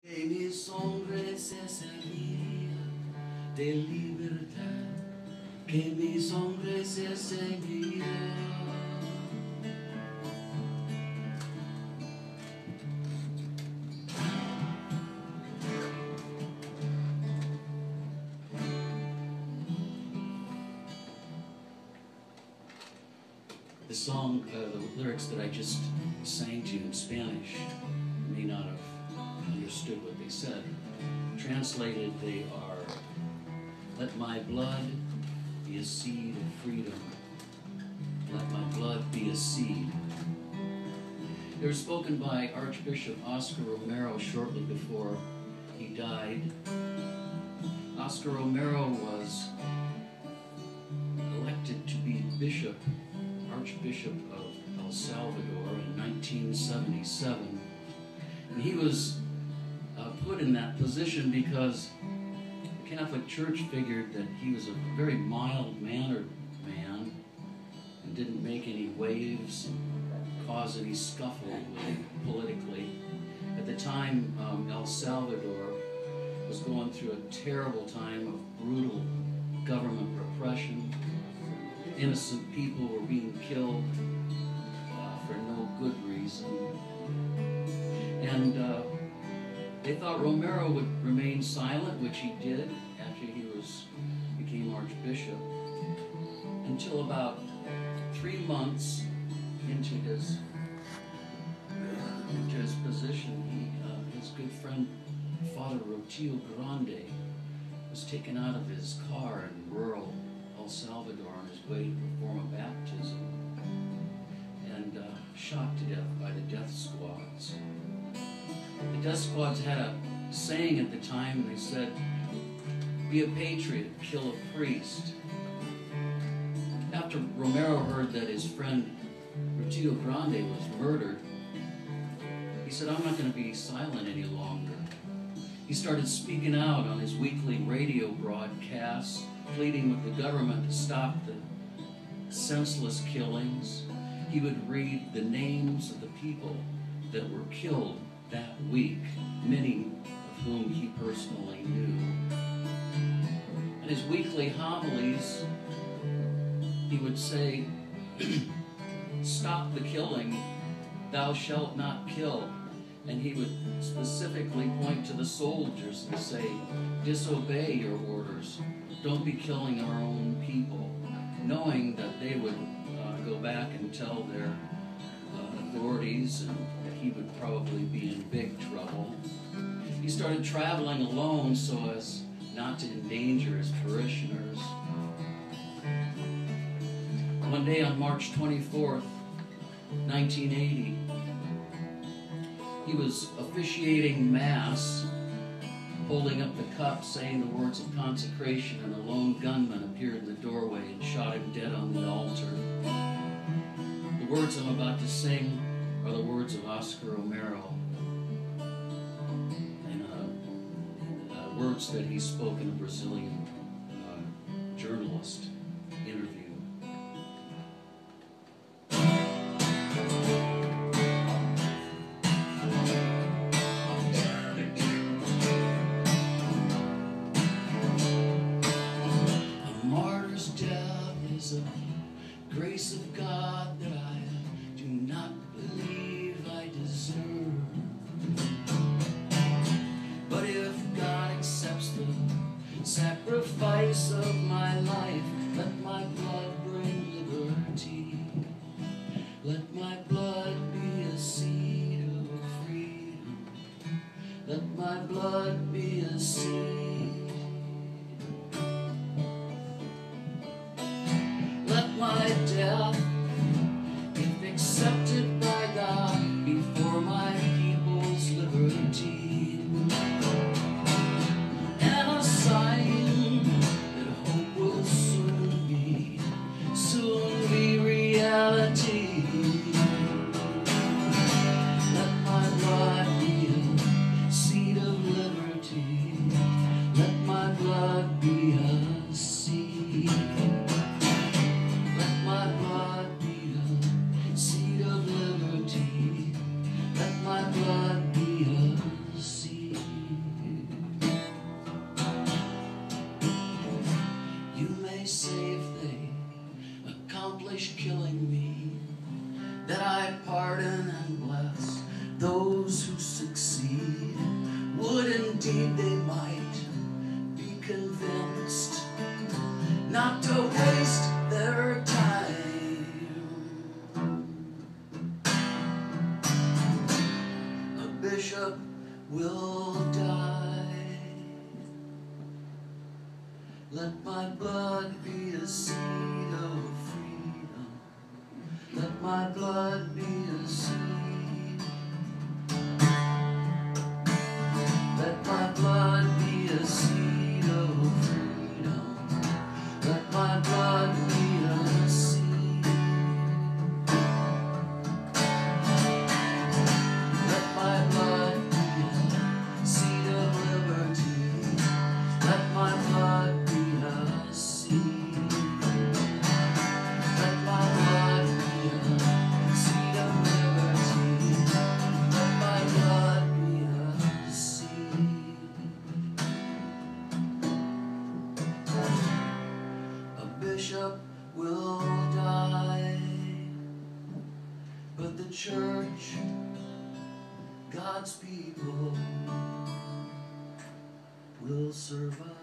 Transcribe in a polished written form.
Que mis hombres ese día de libertad, que mis hombres ese día. The song, the lyrics that I just sang to you in Spanish, you may not have understood what they said. Translated, they are, let my blood be a seed of freedom. Let my blood be a seed. They were spoken by Archbishop Oscar Romero shortly before he died. Oscar Romero was elected to be Archbishop of El Salvador in 1977. And he was put in that position because the Catholic Church figured that he was a very mild-mannered man and didn't make any waves and cause any scuffle politically. At the time, El Salvador was going through a terrible time of brutal government repression. Innocent people were being killed for no good reason. And they thought Romero would remain silent, which he did after he became Archbishop, until about 3 months into his position, his good friend Father Rotillo Grande was taken out of his car in rural El Salvador on his way to perform a baptism and shot to death by the death squads. The death squads had a saying at the time, they said, be a patriot, kill a priest. After Romero heard that his friend Rotillo Grande was murdered, he said, I'm not going to be silent any longer. He started speaking out on his weekly radio broadcasts, pleading with the government to stop the senseless killings. He would read the names of the people that were killed that week, many of whom he personally knew. In his weekly homilies, he would say, stop the killing, thou shalt not kill. And he would specifically point to the soldiers and say, disobey your orders. Don't be killing our own people, knowing that they would go back and tell their authorities and that he would probably be in big trouble. He started traveling alone so as not to endanger his parishioners. One day on March 24th, 1980, he was officiating Mass, holding up the cup, saying the words of consecration, and a lone gunman appeared in the doorway and shot him dead on the altar. The words I'm about to sing are the words of Oscar Romero, and words that he spoke in a Brazilian journalist interview. Grace of God that I do not believe I deserve. But if God accepts the sacrifice of my life, let my blood bring liberty. Let my blood be a seed of freedom. Let my blood be a seed. My death, if accepted by God, be for my people's liberty, and a sign that hope will soon be reality. Let my blood be a seed of liberty. pardon and bless those who succeed. Would indeed they might be convinced not to waste their time. A bishop will die. Let my blood be a seed of freedom. Let my blood be a seed. Let my blood be a seed of freedom. Let my blood be a seed. Let my blood be a seed of liberty. Let my blood be a seed. Let my blood be a seed of liberty. Let my blood be a seed. A bishop will die, but the church, God's people, will survive.